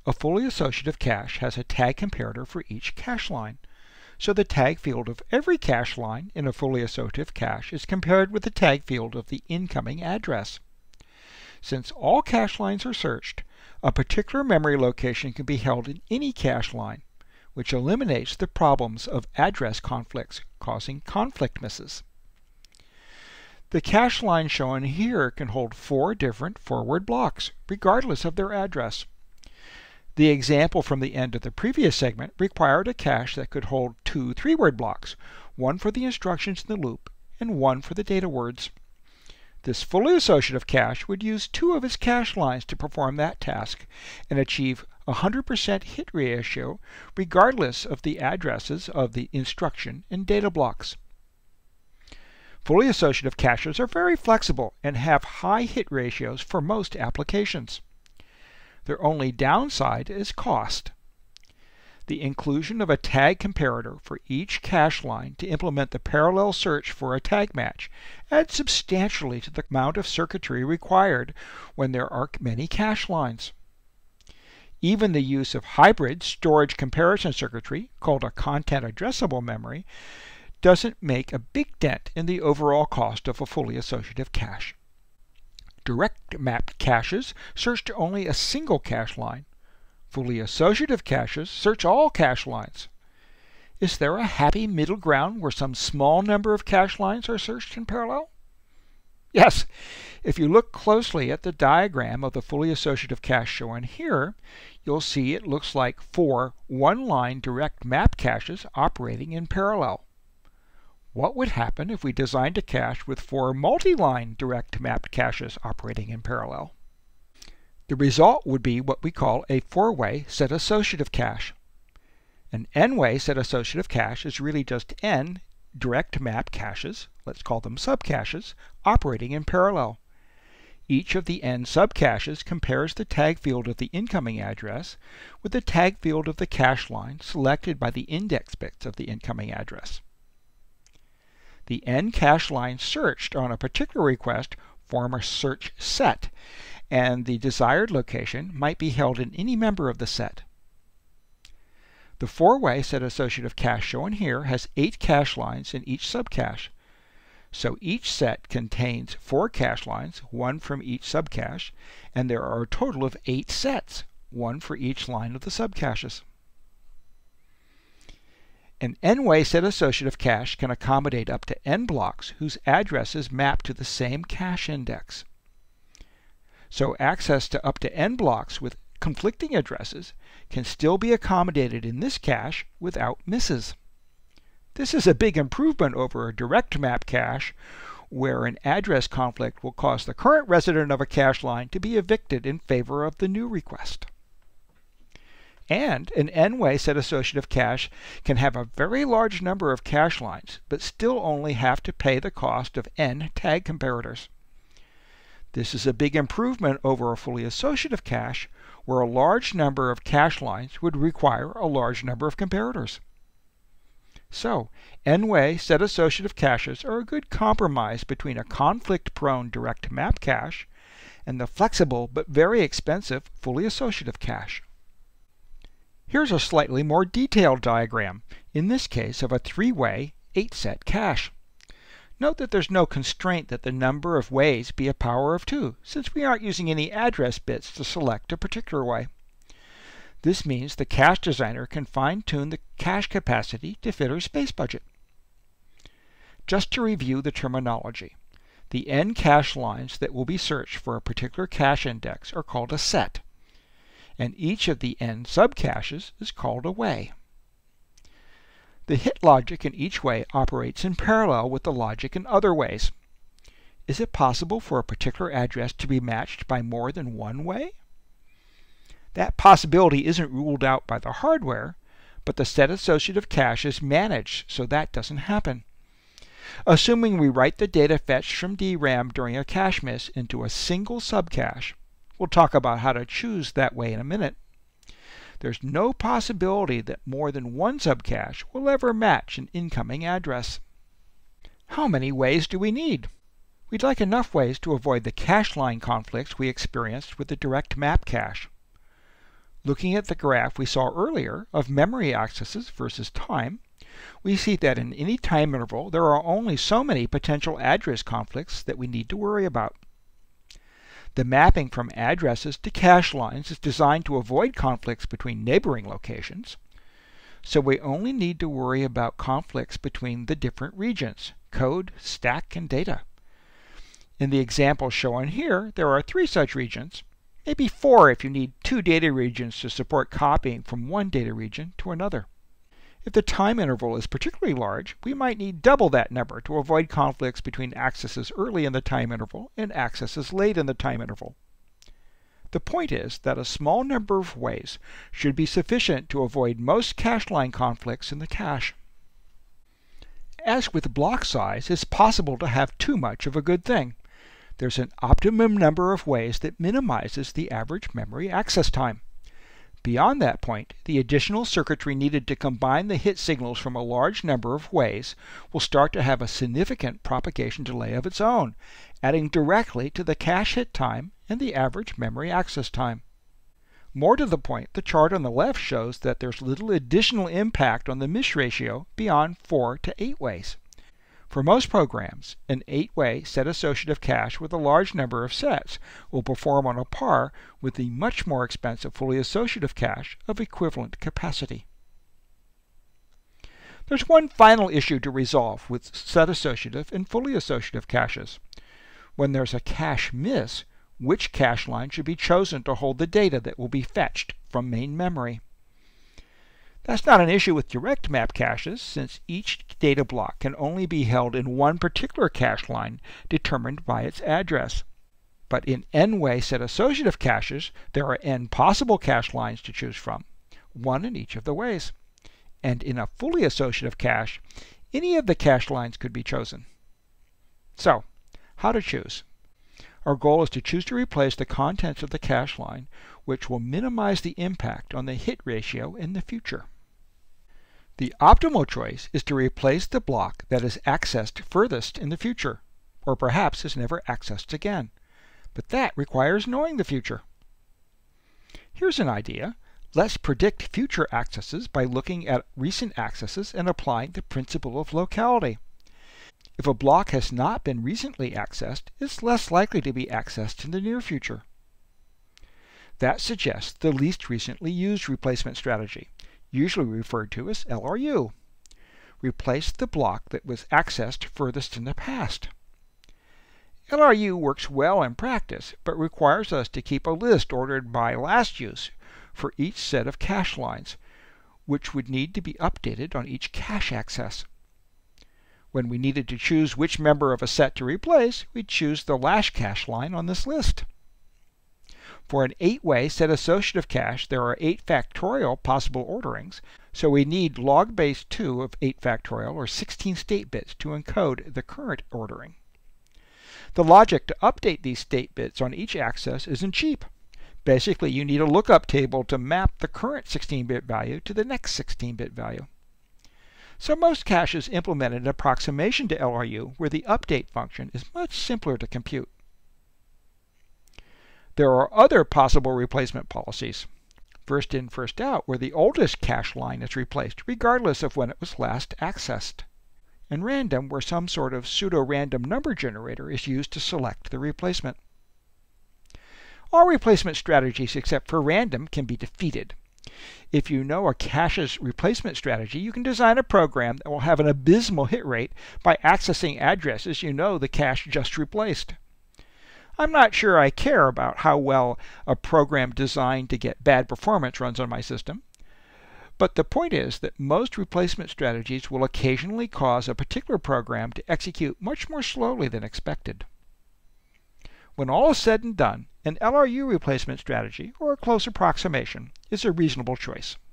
A fully associative cache has a tag comparator for each cache line. So the tag field of every cache line in a fully associative cache is compared with the tag field of the incoming address. Since all cache lines are searched, a particular memory location can be held in any cache line, which eliminates the problems of address conflicts causing conflict misses. The cache line shown here can hold 4 different forward blocks, regardless of their address. The example from the end of the previous segment required a cache that could hold 2 3-word blocks, one for the instructions in the loop and one for the data words. This fully associative cache would use 2 of its cache lines to perform that task and achieve 100% hit ratio regardless of the addresses of the instruction and data blocks. Fully associative caches are very flexible and have high hit ratios for most applications. Their only downside is cost. The inclusion of a tag comparator for each cache line to implement the parallel search for a tag match adds substantially to the amount of circuitry required when there are many cache lines. Even the use of hybrid storage comparison circuitry, called a content addressable memory, doesn't make a big dent in the overall cost of a fully associative cache. Direct mapped caches search only a single cache line. Fully associative caches search all cache lines. Is there a happy middle ground where some small number of cache lines are searched in parallel? Yes, if you look closely at the diagram of the fully associative cache shown here, you'll see it looks like 4 one-line direct map caches operating in parallel. What would happen if we designed a cache with 4 multi-line direct mapped caches operating in parallel? The result would be what we call a 4-way set associative cache. An n-way set associative cache is really just n direct map caches, let's call them subcaches, operating in parallel. Each of the n subcaches compares the tag field of the incoming address with the tag field of the cache line selected by the index bits of the incoming address. The n cache lines searched on a particular request form a search set, and the desired location might be held in any member of the set. The 4-way set associative cache shown here has 8 cache lines in each subcache. So each set contains 4 cache lines, one from each subcache, and there are a total of 8 sets, one for each line of the subcaches. An n-way set associative cache can accommodate up to n blocks whose addresses map to the same cache index. So access to up to n blocks with conflicting addresses can still be accommodated in this cache without misses. This is a big improvement over a direct map cache where an address conflict will cause the current resident of a cache line to be evicted in favor of the new request. And an n-way set associative cache can have a very large number of cache lines, but still only have to pay the cost of n tag comparators. This is a big improvement over a fully associative cache, where a large number of cache lines would require a large number of comparators. So, n-way set associative caches are a good compromise between a conflict-prone direct map cache and the flexible but very expensive fully associative cache. Here's a slightly more detailed diagram, in this case of a 3-way 8-set cache. Note that there's no constraint that the number of ways be a power of 2, since we aren't using any address bits to select a particular way. This means the cache designer can fine-tune the cache capacity to fit her space budget. Just to review the terminology, the n cache lines that will be searched for a particular cache index are called a set, and each of the n subcaches is called a way. The hit logic in each way operates in parallel with the logic in other ways. Is it possible for a particular address to be matched by more than one way? That possibility isn't ruled out by the hardware, but the set associative cache is managed so that doesn't happen. Assuming we write the data fetched from DRAM during a cache miss into a single subcache, we'll talk about how to choose that way in a minute, there's no possibility that more than one subcache will ever match an incoming address. How many ways do we need? We'd like enough ways to avoid the cache line conflicts we experienced with the direct map cache. Looking at the graph we saw earlier of memory accesses versus time, we see that in any time interval there are only so many potential address conflicts that we need to worry about. The mapping from addresses to cache lines is designed to avoid conflicts between neighboring locations, so we only need to worry about conflicts between the different regions: code, stack, and data. In the example shown here, there are 3 such regions, maybe 4 if you need 2 data regions to support copying from one data region to another. If the time interval is particularly large, we might need double that number to avoid conflicts between accesses early in the time interval and accesses late in the time interval. The point is that a small number of ways should be sufficient to avoid most cache line conflicts in the cache. As with block size, it's possible to have too much of a good thing. There's an optimum number of ways that minimizes the average memory access time. Beyond that point, the additional circuitry needed to combine the hit signals from a large number of ways will start to have a significant propagation delay of its own, adding directly to the cache hit time and the average memory access time. More to the point, the chart on the left shows that there's little additional impact on the miss ratio beyond 4 to 8 ways. For most programs, an 8-way set associative cache with a large number of sets will perform on a par with the much more expensive fully associative cache of equivalent capacity. There's one final issue to resolve with set associative and fully associative caches. When there's a cache miss, which cache line should be chosen to hold the data that will be fetched from main memory? That's not an issue with direct map caches, since each data block can only be held in one particular cache line determined by its address. But in n-way set associative caches, there are n possible cache lines to choose from, one in each of the ways. And in a fully associative cache, any of the cache lines could be chosen. So, how to choose? Our goal is to choose to replace the contents of the cache line, which will minimize the impact on the hit ratio in the future. The optimal choice is to replace the block that is accessed furthest in the future, or perhaps is never accessed again. But that requires knowing the future. Here's an idea. Let's predict future accesses by looking at recent accesses and applying the principle of locality. If a block has not been recently accessed, it's less likely to be accessed in the near future. That suggests the least recently used replacement strategy, usually referred to as LRU. Replace the block that was accessed furthest in the past. LRU works well in practice, but requires us to keep a list ordered by last use for each set of cache lines, which would need to be updated on each cache access. When we needed to choose which member of a set to replace, we'd choose the last cache line on this list. For an 8-way set associative cache, there are 8 factorial possible orderings, so we need log base 2 of 8 factorial, or 16 state bits, to encode the current ordering. The logic to update these state bits on each access isn't cheap. Basically, you need a lookup table to map the current 16-bit value to the next 16-bit value. So most caches implement an approximation to LRU where the update function is much simpler to compute. There are other possible replacement policies. First in, first out, where the oldest cache line is replaced regardless of when it was last accessed. And random, where some sort of pseudo-random number generator is used to select the replacement. All replacement strategies except for random can be defeated. If you know a cache's replacement strategy, you can design a program that will have an abysmal hit rate by accessing addresses you know the cache just replaced. I'm not sure I care about how well a program designed to get bad performance runs on my system, but the point is that most replacement strategies will occasionally cause a particular program to execute much more slowly than expected. When all is said and done, an LRU replacement strategy, or a close approximation, is a reasonable choice.